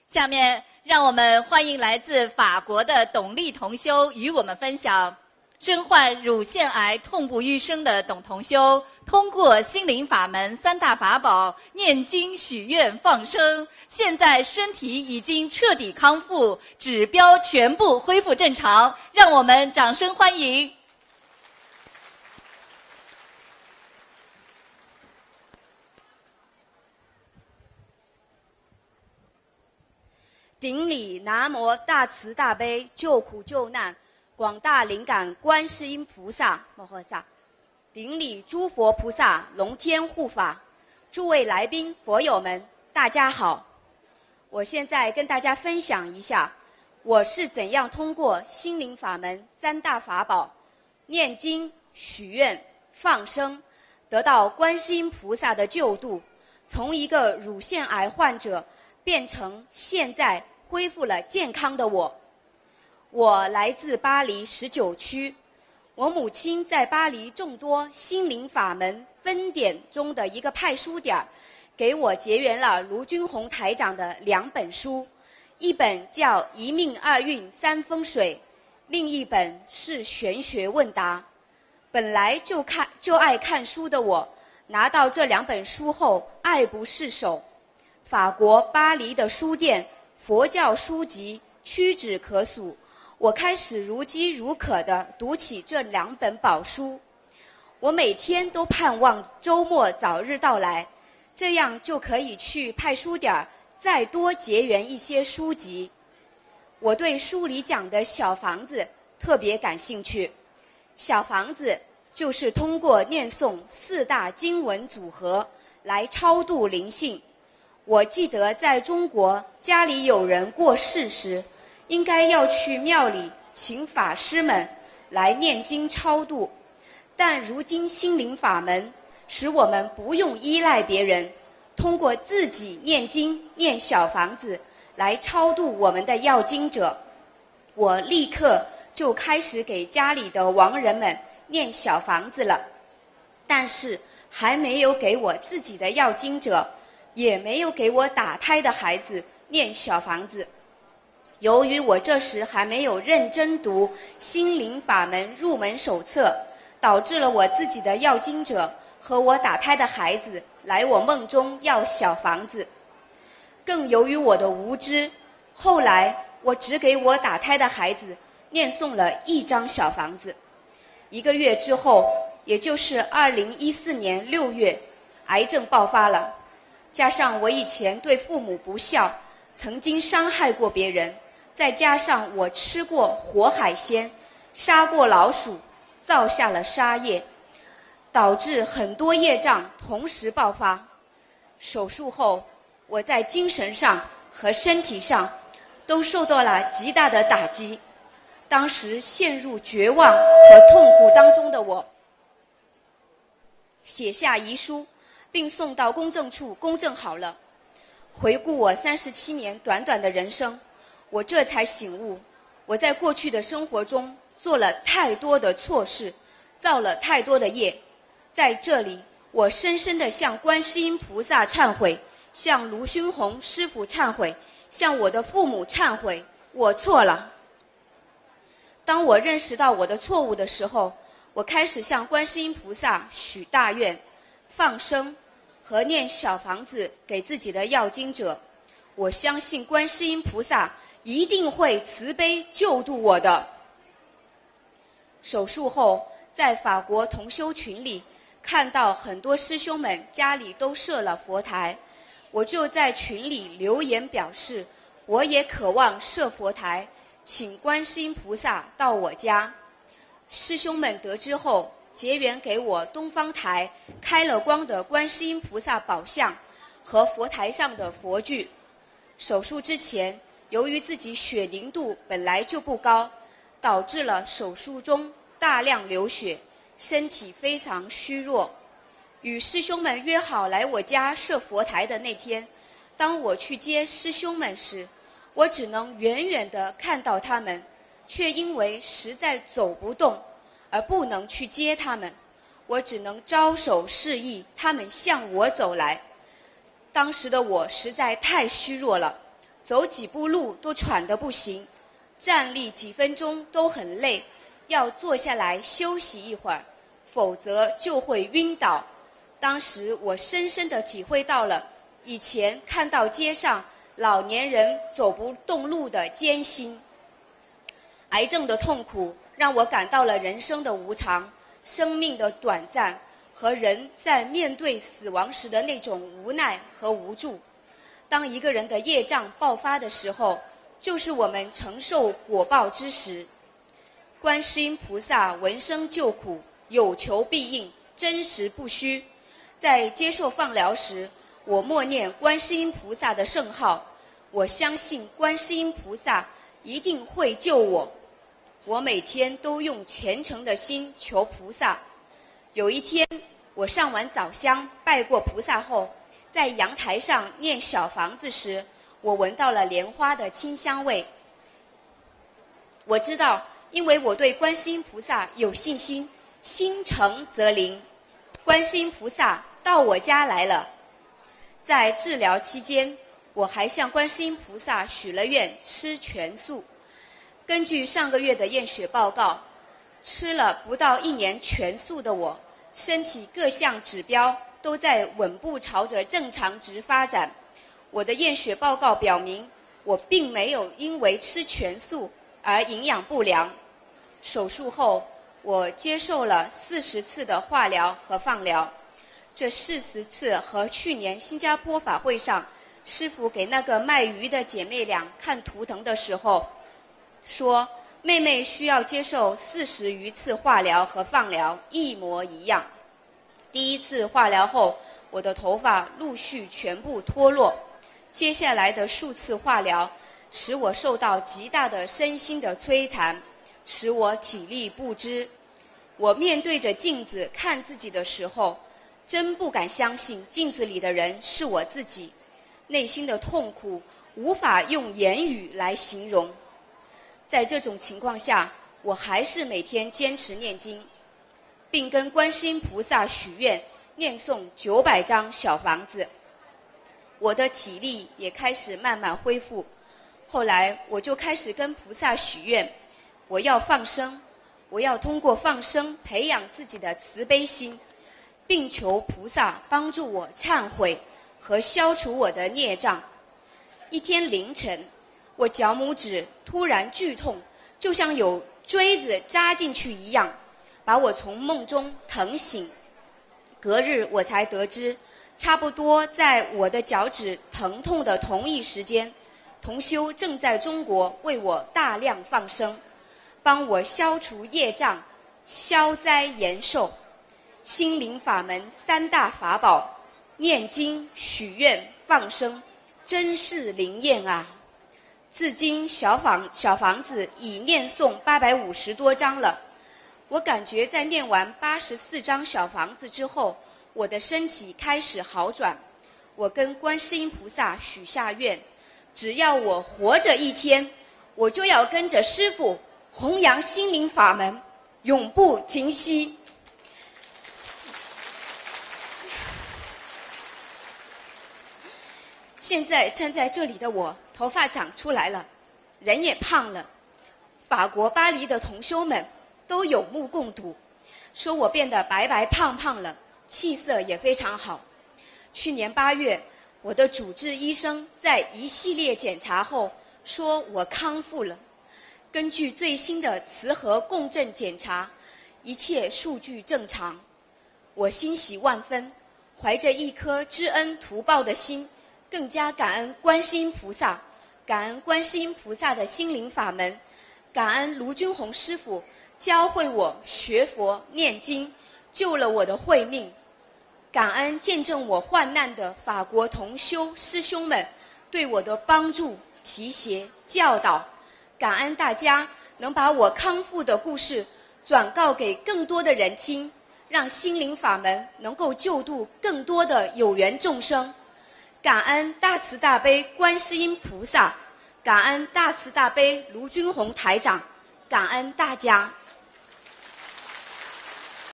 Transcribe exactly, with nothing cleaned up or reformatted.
下面让我们欢迎来自法国的董丽同修与我们分享。身患乳腺癌痛不欲生的董同修，通过心灵法门三大法宝念经许愿放生，现在身体已经彻底康复，指标全部恢复正常，让我们掌声欢迎。 顶礼南无大慈大悲救苦救难广大灵感观世音菩萨摩诃萨，顶礼诸佛菩萨龙天护法，诸位来宾佛友们，大家好。我现在跟大家分享一下，我是怎样通过心灵法门三大法宝念经、许愿、放生，得到观世音菩萨的救度，从一个乳腺癌患者变成现在恢复了健康的我。我来自巴黎十九区，我母亲在巴黎众多心灵法门分点中的一个派书点，给我结缘了卢军宏台长的两本书，一本叫《一命二运三风水》，另一本是《玄学问答》。本来就看就爱看书的我，拿到这两本书后爱不释手。法国巴黎的书店，佛教书籍屈指可数，我开始如饥如渴地读起这两本宝书。我每天都盼望周末早日到来，这样就可以去派书点再多结缘一些书籍。我对书里讲的小房子特别感兴趣。小房子就是通过念诵四大经文组合来超度灵性。我记得在中国家里有人过世时，应该要去庙里请法师们来念经超度，但如今心灵法门使我们不用依赖别人，通过自己念经念小房子来超度我们的要经者。我立刻就开始给家里的亡人们念小房子了，但是还没有给我自己的要经者，也没有给我打胎的孩子念小房子。由于我这时还没有认真读心灵法门入门手册，导致了我自己的要经者和我打胎的孩子来我梦中要小房子。更由于我的无知，后来我只给我打胎的孩子念诵了一张小房子。一个月之后，也就是二零一四年六月，癌症爆发了。加上我以前对父母不孝，曾经伤害过别人，再加上我吃过活海鲜，杀过老鼠，造下了杀业，导致很多业障同时爆发。手术后，我在精神上和身体上都受到了极大的打击。当时陷入绝望和痛苦当中的我，写下遗书并送到公证处公证好了。回顾我三十七年短短的人生，我这才醒悟，我在过去的生活中做了太多的错事，造了太多的业。在这里，我深深地向观世音菩萨忏悔，向卢勋宏师父忏悔，向我的父母忏悔，我错了。当我认识到我的错误的时候，我开始向观世音菩萨许大愿，放生和念小房子给自己的要经者。我相信观世音菩萨一定会慈悲救度我的。手术后，在法国同修群里看到很多师兄们家里都设了佛台，我就在群里留言表示，我也渴望设佛台，请观世音菩萨到我家。师兄们得知后，结缘给我东方台开了光的观世音菩萨宝像和佛台上的佛具。手术之前，由于自己血凝度本来就不高，导致了手术中大量流血，身体非常虚弱。与师兄们约好来我家设佛台的那天，当我去接师兄们时，我只能远远地看到他们，却因为实在走不动而不能去接他们，我只能招手示意他们向我走来。当时的我实在太虚弱了， 走几步路都喘得不行，站立几分钟都很累，要坐下来休息一会儿，否则就会晕倒。当时我深深地体会到了以前看到街上老年人走不动路的艰辛。癌症的痛苦让我感到了人生的无常，生命的短暂，和人在面对死亡时的那种无奈和无助。当一个人的业障爆发的时候，就是我们承受果报之时。观世音菩萨闻声救苦，有求必应，真实不虚。在接受放疗时，我默念观世音菩萨的圣号，我相信观世音菩萨一定会救我。我每天都用虔诚的心求菩萨。有一天，我上完早香拜过菩萨后，在阳台上念小房子时，我闻到了莲花的清香味。我知道，因为我对观世音菩萨有信心，心诚则灵。观世音菩萨到我家来了。在治疗期间，我还向观世音菩萨许了愿，吃全素。根据上个月的验血报告，吃了不到一年全素的我，身体各项指标都在稳步朝着正常值发展。我的验血报告表明，我并没有因为吃全素而营养不良。手术后，我接受了四十次的化疗和放疗。这四十次和去年新加坡法会上师父给那个卖鱼的姐妹俩看图腾的时候说，妹妹需要接受四十余次化疗和放疗，一模一样。第一次化疗后，我的头发陆续全部脱落。接下来的数次化疗使我受到极大的身心的摧残，使我体力不支。我面对着镜子看自己的时候，真不敢相信镜子里的人是我自己，内心的痛苦无法用言语来形容。在这种情况下，我还是每天坚持念经，并跟观世音菩萨许愿，念诵九百张小房子。我的体力也开始慢慢恢复。后来我就开始跟菩萨许愿，我要放生，我要通过放生培养自己的慈悲心，并求菩萨帮助我忏悔和消除我的孽障。一天凌晨，我脚拇指突然剧痛，就像有锥子扎进去一样，把我从梦中疼醒。隔日我才得知，差不多在我的脚趾疼痛的同一时间，同修正在中国为我大量放生，帮我消除业障，消灾延寿。心灵法门三大法宝，念经、许愿、放生，真是灵验啊！至今小房小房子已念诵八百五十多章了。我感觉在念完八十四章小房子之后，我的身体开始好转。我跟观世音菩萨许下愿，只要我活着一天，我就要跟着师父弘扬心灵法门，永不停息。现在站在这里的我，头发长出来了，人也胖了。法国巴黎的同修们都有目共睹，说我变得白白胖胖了，气色也非常好。去年八月，我的主治医生在一系列检查后说我康复了。根据最新的磁核共振检查，一切数据正常。我欣喜万分，怀着一颗知恩图报的心，更加感恩观世音菩萨，感恩观世音菩萨的心灵法门，感恩卢军宏师父教会我学佛念经，救了我的慧命，感恩见证我患难的法国同修师兄们对我的帮助、提携、教导，感恩大家能把我康复的故事转告给更多的人听，让心灵法门能够救度更多的有缘众生。感恩大慈大悲观世音菩萨，感恩大慈大悲卢军宏台长，感恩大家。